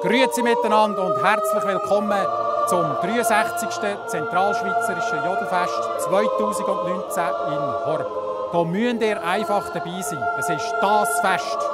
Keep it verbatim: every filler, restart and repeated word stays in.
Grüezi miteinander und herzlich willkommen zum dreiundsechzigsten Zentralschweizerischen Jodelfest zweitausendneunzehn in Horb. Da müsst ihr einfach dabei sein. Es ist das Fest.